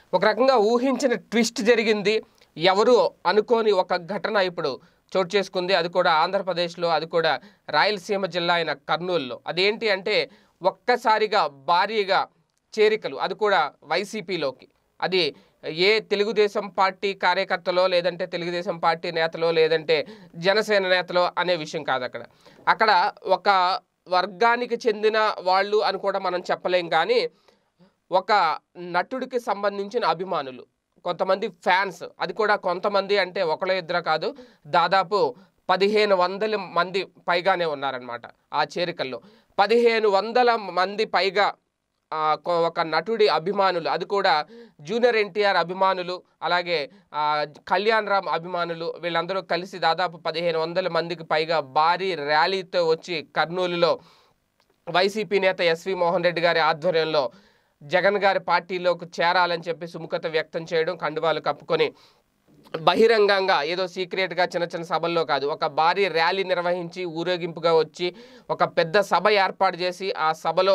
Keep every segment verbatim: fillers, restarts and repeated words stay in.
ఒక రకంగా ఊహించిన ట్విస్ట్ జరిగింది. ఎవరు అనుకోని ఒక ఘటన ఇప్పుడు చోటు చేసుకుంది. అది కూడా ఆంధ్రప్రదేశ్లో, అది కూడా రాయలసీమ జిల్లా అయిన కర్నూలులో. అదేంటి అంటే ఒక్కసారిగా భారీగా చేరికలు, అది కూడా వైసీపీలోకి. అది ఏ తెలుగుదేశం పార్టీ కార్యకర్తలో, లేదంటే తెలుగుదేశం పార్టీ నేతలో, లేదంటే జనసేన నేతలో అనే విషయం కాదు. అక్కడ అక్కడ ఒక వర్గానికి చెందిన వాళ్ళు అని కూడా మనం చెప్పలేం. కానీ ఒక నటుడికి సంబంధించిన అభిమానులు, కొంతమంది ఫ్యాన్స్, అది కూడా కొంతమంది అంటే ఒకళ్ళ ఇద్దరు కాదు, దాదాపు పదిహేను వందల మంది పైగానే ఉన్నారనమాట ఆ చేరికల్లో. పదిహేను వందల మంది పైగా ఒక నటుడి అభిమానులు, అది కూడా జూనియర్ ఎన్టీఆర్ అభిమానులు, అలాగే కళ్యాణ్ రామ్ అభిమానులు, వీళ్ళందరూ కలిసి దాదాపు పదిహేను వందల మందికి పైగా భారీ ర్యాలీతో వచ్చి కర్నూలులో వైసీపీ నేత ఎస్వి మోహన్ రెడ్డి గారి ఆధ్వర్యంలో జగన్ గారి పార్టీలోకి చేరాలని చెప్పి సుముఖత వ్యక్తం చేయడం, కండువాలు కప్పుకొని బహిరంగంగా ఏదో సీక్రెట్గా చిన్న చిన్న సభల్లో కాదు, ఒక భారీ ర్యాలీ నిర్వహించి ఊరేగింపుగా వచ్చి ఒక పెద్ద సభ ఏర్పాటు చేసి ఆ సభలో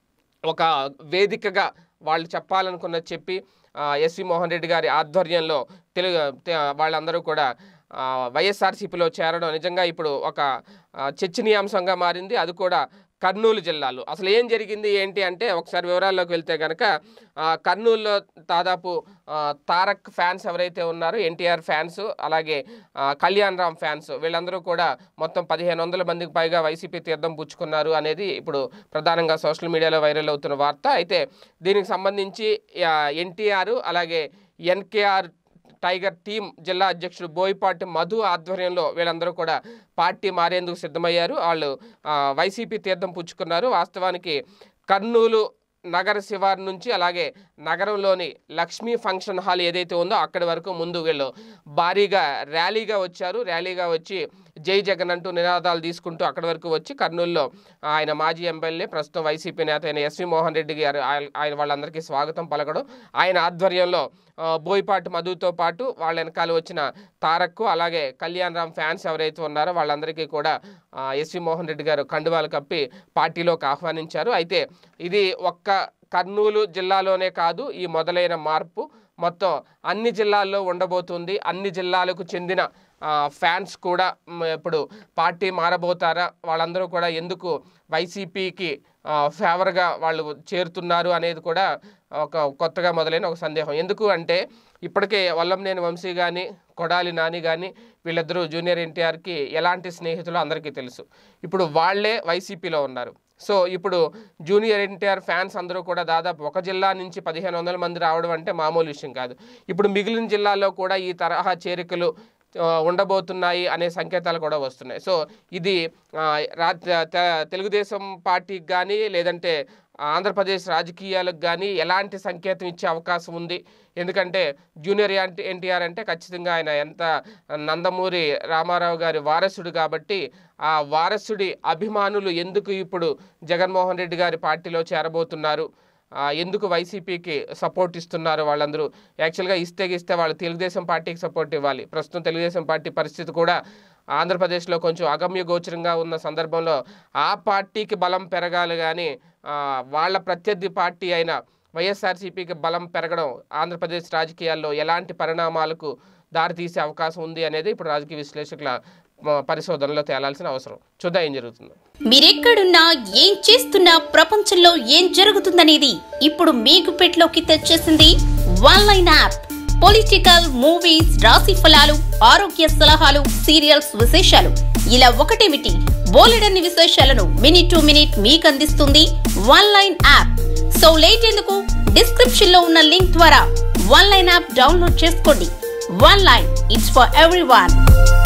ఒక వేదికగా వాళ్ళు చెప్పాలనుకున్నది చెప్పి ఎస్వి మోహన్ రెడ్డి గారి ఆధ్వర్యంలో తెలుగు వాళ్ళందరూ కూడా వైఎస్ఆర్సీపీలో చేరడం నిజంగా ఇప్పుడు ఒక చర్చనీయాంశంగా మారింది. అది కూడా కర్నూలు జిల్లాలో. అసలు ఏం జరిగింది ఏంటి అంటే ఒకసారి వివరాల్లోకి వెళ్తే కనుక కర్నూలులో దాదాపు తారక్ ఫ్యాన్స్ ఎవరైతే ఉన్నారో, ఎన్టీఆర్ ఫ్యాన్స్, అలాగే కళ్యాణ్ రామ్ ఫ్యాన్స్, వీళ్ళందరూ కూడా మొత్తం పదిహేను వందల మందికి పైగా వైసీపీ తీర్థం పుచ్చుకున్నారు అనేది ఇప్పుడు ప్రధానంగా సోషల్ మీడియాలో వైరల్ అవుతున్న వార్త. అయితే దీనికి సంబంధించి ఎన్టీఆర్ అలాగే ఎన్కేఆర్ టైగర్ టీం జిల్లా అధ్యక్షుడు బోయపాటి మధు ఆధ్వర్యంలో వీళ్ళందరూ కూడా పార్టీ మారేందుకు సిద్ధమయ్యారు. వాళ్ళు వైసీపీ తీర్థం పుచ్చుకున్నారు. వాస్తవానికి కర్నూలు నగర శివారు నుంచి అలాగే నగరంలోని లక్ష్మీ ఫంక్షన్ హాల్ ఏదైతే ఉందో అక్కడి వరకు ముందు వీళ్ళు భారీగా ర్యాలీగా వచ్చారు. ర్యాలీగా వచ్చి జై జగన్ అంటూ నినాదాలు తీసుకుంటూ అక్కడి వరకు వచ్చి కర్నూలులో ఆయన మాజీ ఎమ్మెల్యే, ప్రస్తుతం వైసీపీ నేత అయిన ఎస్వి మోహన్ రెడ్డి గారు ఆయన వాళ్ళందరికీ స్వాగతం పలకడం, ఆయన ఆధ్వర్యంలో బోయపాటి మధుతో పాటు వాళ్ళ వెనకాల వచ్చిన తారక్కు అలాగే కళ్యాణ్ రామ్ ఫ్యాన్స్ ఎవరైతే ఉన్నారో వాళ్ళందరికీ కూడా ఎస్వి మోహన్ రెడ్డి గారు కండువాలు కప్పి పార్టీలోకి ఆహ్వానించారు. అయితే ఇది ఒక్క కర్నూలు జిల్లాలోనే కాదు, ఈ మొదలైన మార్పు మొత్తం అన్ని జిల్లాల్లో ఉండబోతుంది. అన్ని జిల్లాలకు చెందిన ఫ్యాన్స్ కూడా ఇప్పుడు పార్టీ మారబోతారా, వాళ్ళందరూ కూడా ఎందుకు వైసీపీకి ఫేవర్గా వాళ్ళు చేరుతున్నారు అనేది కూడా ఒక కొత్తగా మొదలైన ఒక సందేహం. ఎందుకు అంటే ఇప్పటికే వల్లంనేని వంశీ కానీ కొడాలి నాని కానీ వీళ్ళిద్దరూ జూనియర్ ఎన్టీఆర్కి ఎలాంటి స్నేహితులు అందరికీ తెలుసు. ఇప్పుడు వాళ్లే వైసీపీలో ఉన్నారు. సో ఇప్పుడు జూనియర్ ఎన్టీఆర్ ఫ్యాన్స్ అందరూ కూడా దాదాపు ఒక జిల్లా నుంచి పదిహేను వందల మంది రావడం అంటే మామూలు విషయం కాదు. ఇప్పుడు మిగిలిన జిల్లాల్లో కూడా ఈ తరహా చేరికలు ఉండబోతున్నాయి అనే సంకేతాలు కూడా వస్తున్నాయి. సో ఇది తెలుగుదేశం పార్టీకి కానీ లేదంటే ఆంధ్రప్రదేశ్ రాజకీయాలకు కానీ ఎలాంటి సంకేతం ఇచ్చే అవకాశం ఉంది. ఎందుకంటే జూనియర్ ఎన్టీఆర్ అంటే ఖచ్చితంగా ఆయన ఎంత నందమూరి రామారావు గారి వారసుడు కాబట్టి ఆ వారసుడి అభిమానులు ఎందుకు ఇప్పుడు జగన్మోహన్ రెడ్డి గారి పార్టీలో చేరబోతున్నారు, ఎందుకు వైసీపీకి సపోర్ట్ ఇస్తున్నారు వాళ్ళందరూ. యాక్చువల్గా ఇస్తే ఇస్తే వాళ్ళు తెలుగుదేశం పార్టీకి సపోర్ట్ ఇవ్వాలి. ప్రస్తుతం తెలుగుదేశం పార్టీ పరిస్థితి కూడా ఆంధ్రప్రదేశ్లో కొంచెం అగమ్య గోచరంగా ఉన్న సందర్భంలో ఆ పార్టీకి బలం పెరగాలి కానీ వాళ్ళ ప్రత్యర్థి పార్టీ అయిన వైఎస్ఆర్సీపీకి బలం పెరగడం ఆంధ్రప్రదేశ్ రాజకీయాల్లో ఎలాంటి పరిణామాలకు దారితీసే అవకాశం ఉంది అనేది ఇప్పుడు రాజకీయ విశ్లేషకుల పరిశోధనలో తేలాల్సిన అవసరం. చూద్దాం ఏం జరుగుతుందో. మీరెక్కడున్నా ఏం చేస్తున్నా ప్రపంచంలో ఏం జరుగుతుందనేది ఇప్పుడు మీకు పెట్లోకి తెచ్చేసింది one line app. Political, movies, రాశి ఫలాలు, ఆరోగ్య సలహాలు, సీరియల్స్ విశేషాలు ఇలా ఒకటేమిటి బోలెడన్ని విశేషాలను మినిట్ టు మినిట్ మీకు అందిస్తుంది one line app. So late ఎందుకు, డిస్క్రిప్షన్ లో ఉన్న లింక్ ద్వారా వన్ లైన్ యాప్ డౌన్లోడ్ చేసుకోండి. One line, it's for everyone.